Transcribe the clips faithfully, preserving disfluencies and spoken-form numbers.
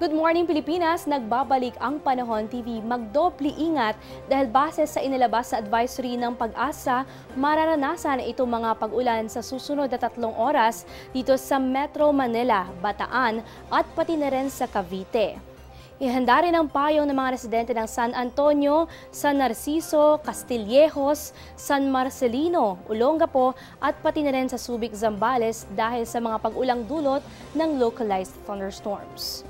Good morning Pilipinas! Nagbabalik ang Panahon T V. Magdobli ingat dahil base sa inilabas na advisory ng Pag-asa, mararanasan itong mga pag-ulan sa susunod na tatlong oras dito sa Metro Manila, Bataan at pati na rin sa Cavite. Ihanda rin ang payong ng mga residente ng San Antonio, San Narciso, Castillejos, San Marcelino, Olongapo at pati na rin sa Subic, Zambales dahil sa mga pag-ulang dulot ng localized thunderstorms.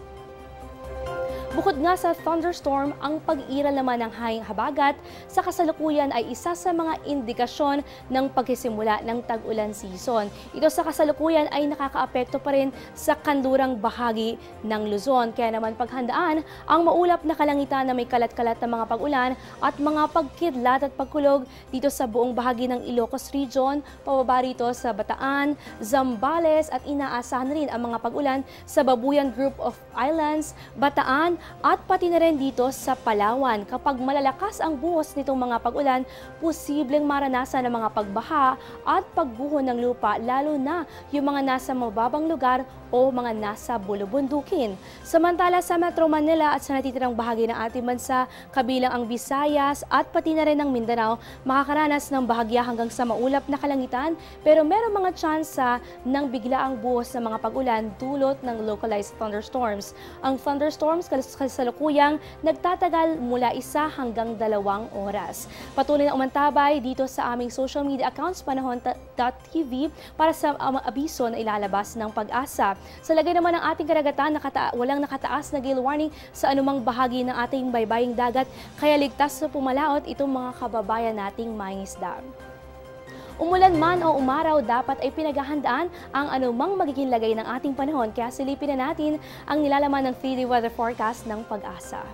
Bukod nga sa thunderstorm, ang pag-iral naman ng hanging habagat sa kasalukuyan ay isa sa mga indikasyon ng pagsisimula ng tag-ulan season. Ito sa kasalukuyan ay nakakaapekto pa rin sa kanlurang bahagi ng Luzon. Kaya naman paghandaan ang maulap na kalangitan na may kalat-kalat na mga pag-ulan at mga pagkidlat at pagkulog dito sa buong bahagi ng Ilocos Region, pababa rito sa Bataan, Zambales at inaasahan rin ang mga pag-ulan sa Babuyan Group of Islands, Bataan, at pati na rin dito sa Palawan. Kapag malalakas ang buhos nitong mga pag-ulan, posibleng maranasan ng mga pagbaha at pagguho ng lupa, lalo na yung mga nasa mababang lugar o mga nasa bulubundukin. Samantala sa Metro Manila at sa natitirang bahagi ng ating bansa, kabilang ang Visayas at pati na rin ang Mindanao, makakaranas ng bahagya hanggang sa maulap na kalangitan, pero meron mga tsansa ng biglaang buhos ng mga pag-ulan dulot ng localized thunderstorms. Ang thunderstorms kasalukuyang nagtatagal mula isa hanggang dalawang oras. Patuloy na umantabay dito sa aming social media accounts Panahon T V para sa um, abiso na ilalabas ng Pag-asa. Sa lagay naman ng ating karagatan, nakata walang nakataas na gale warning sa anumang bahagi ng ating baybaying dagat, kaya ligtas na pumalaot itong mga kababayan nating mangingisda. Umulan man o umaraw, dapat ay pinaghahandaan ang anumang magiging lagay ng ating panahon. Kaya silipin na natin ang nilalaman ng three day weather forecast ng Pag-asa.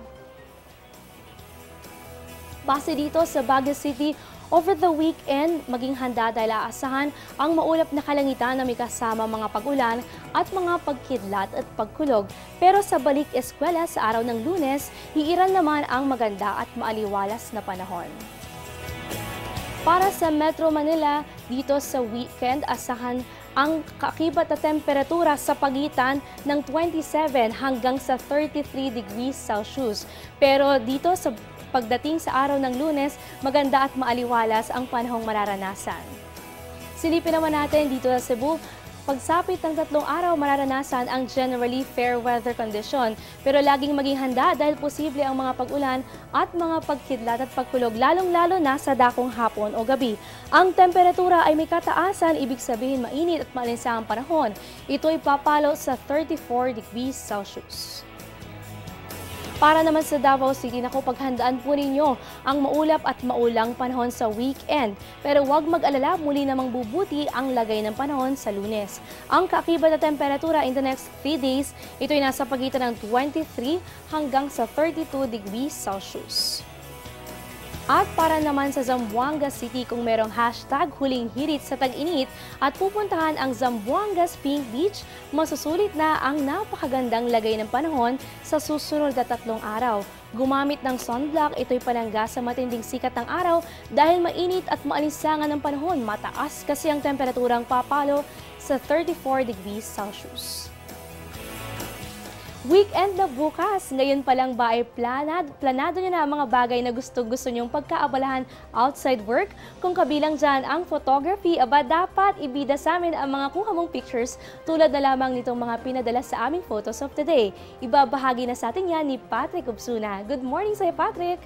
Base dito sa Baguio City, over the weekend, maging handa dahil aasahan ang maulap na kalangitan na may kasama mga pag-ulan at mga pagkidlat at pagkulog. Pero sa balik eskwela sa araw ng Lunes, hiiral naman ang maganda at maaliwalas na panahon. Para sa Metro Manila, dito sa weekend, asahan ang kaakibat na temperatura sa pagitan ng twenty-seven hanggang sa thirty-three degrees Celsius. Pero dito sa pagdating sa araw ng Lunes, maganda at maaliwalas ang panahong mararanasan. Silipin naman natin dito sa Cebu. Pagsapit ng tatlong araw, mararanasan ang generally fair weather condition. Pero laging maging handa dahil posible ang mga pag-ulan at mga pagkidlat at pagkulog, lalong-lalo na sa dakong hapon o gabi. Ang temperatura ay may kataasan, ibig sabihin mainit at maalinsahang panahon. Ito ay papalo sa thirty-four degrees Celsius. Para naman sa Davao City, naku, paghandaan po ninyo ang maulap at maulang panahon sa weekend. Pero huwag mag-alala, muli namang bubuti ang lagay ng panahon sa Lunes. Ang kaakibat na temperatura in the next three days, ito ay nasa pagitan ng twenty-three hanggang sa thirty-two degrees Celsius. At para naman sa Zamboanga City, kung merong hashtag huling hirit sa tag-init at pupuntahan ang Zamboanga's Pink Beach, masusulit na ang napakagandang lagay ng panahon sa susunod na tatlong araw. Gumamit ng sunblock, ito'y panangga sa matinding sikat ng araw dahil mainit at maalinsangan ng panahon. Mataas kasi ang temperaturang papalo sa thirty-four degrees Celsius. Weekend na bukas, ngayon pa lang ba ay planad, planado nyo na ang mga bagay na gusto-gusto nyong pagkaabalahan outside work? Kung kabilang dyan ang photography, aba dapat ibida sa amin ang mga kuha mong pictures tulad na lamang nitong mga pinadala sa aming photos of the day. Ibabahagi na sa atin yan ni Patrick Ubsuna. Good morning sa'yo, Patrick!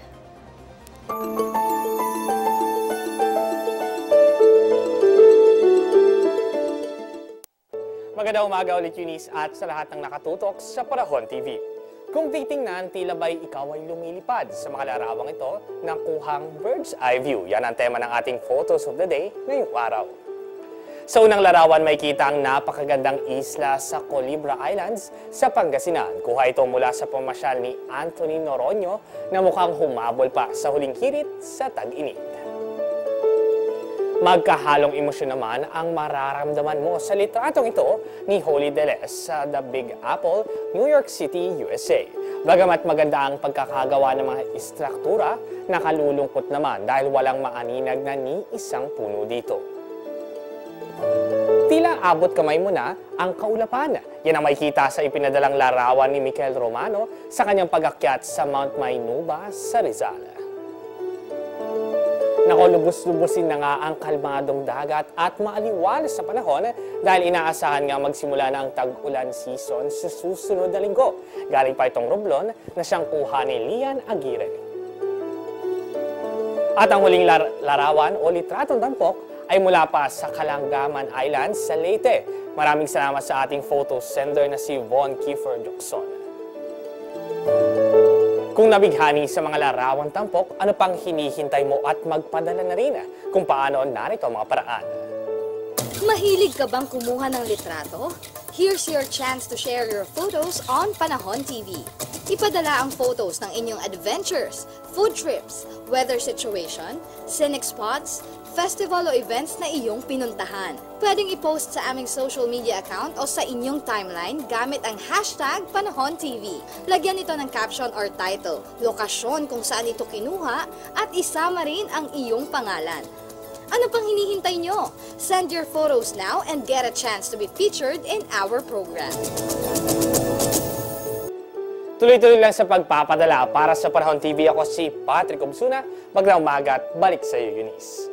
Magandang umaga ulit, Eunice, at sa lahat ng nakatutok sa Panahon T V. Kung titingnan, tila ba'y ikaw ay lumilipad sa mga larawang ito ng kuhang bird's eye view. Yan ang tema ng ating photos of the day ngayong araw. Sa unang larawan, may kita ang napakagandang isla sa Colibra Islands sa Pangasinan. Kuha ito mula sa pamasyal ni Anthony Noronio na mukhang humabol pa sa huling hirit sa tag-init. Magkahalong emosyon naman ang mararamdaman mo sa litratong ito ni Holly Deles sa The Big Apple, New York City, U S A. Bagamat maganda ang pagkakagawa ng mga istruktura, nakalulungkot naman dahil walang maaninag na ni isang puno dito. tila abot kamay mo na ang kaulapan. Yan ang makikita sa ipinadalang larawan ni Mikel Romano sa kanyang pag-akyat sa Mount Mainuba sa Rizal. Nakolubos-lubusin na nga ang kalmadong dagat at maaliwalas sa panahon dahil inaasahan nga magsimula na ang tag-ulan season sa susunod na linggo. Galing pa itong Romblon na siyang kuha ni Lian Aguirre. At ang huling lar larawan o litratong tampok ay mula pa sa Kalangaman Island sa Leyte. Maraming salamat sa ating photo sender na si Von Kiefer Duxon. Kung nabighani sa mga larawang tampok, ano pang hinihintay mo at magpadala na rin kung paano narito ang mga paraan. Mahilig ka bang kumuha ng litrato? Here's your chance to share your photos on Panahon T V. Ipadala ang photos ng inyong adventures, food trips, weather situation, scenic spots, festival o events na iyong pinuntahan. Pwedeng i-post sa aming social media account o sa inyong timeline gamit ang hashtag Panahon T V. Lagyan ito ng caption or title, lokasyon kung saan ito kinuha, at isama rin ang iyong pangalan. Ano pang hinihintay nyo? Send your photos now and get a chance to be featured in our program. Tuloy-tuloy lang sa pagpapadala. Para sa Panahon T V, ako si Patrick Obsuna. Magandang umaga at balik sa iyo, Eunice.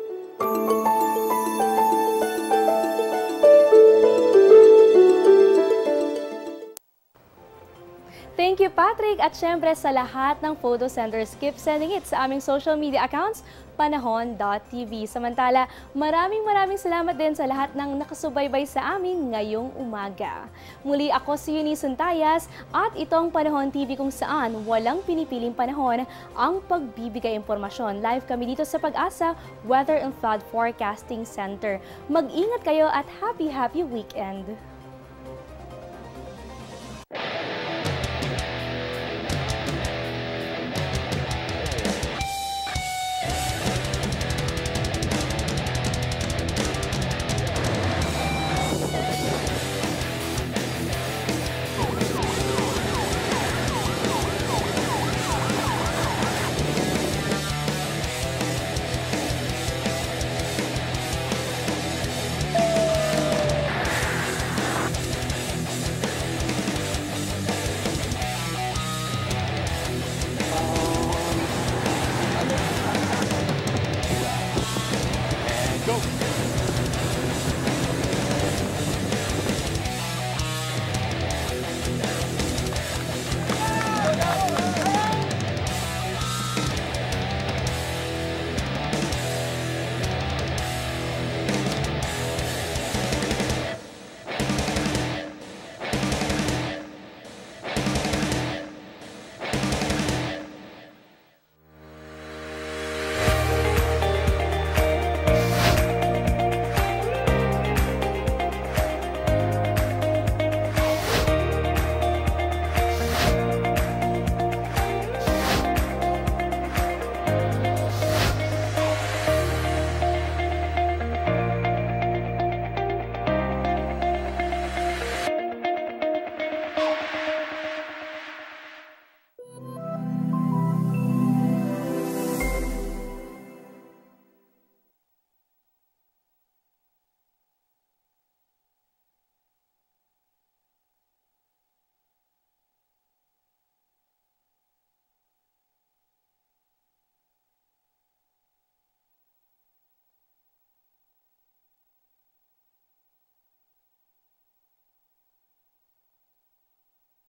Thank you, Patrick! At syempre sa lahat ng photo senders, keep sending it sa aming social media accounts, panahon dot t v. Samantala, maraming maraming salamat din sa lahat ng nakasubaybay sa amin ngayong umaga. Muli ako si Eunice Tayas at itong Panahon T V kung saan walang pinipiling panahon ang pagbibigay impormasyon. Live kami dito sa Pag-asa Weather and Flood Forecasting Center. Mag-ingat kayo at happy happy weekend!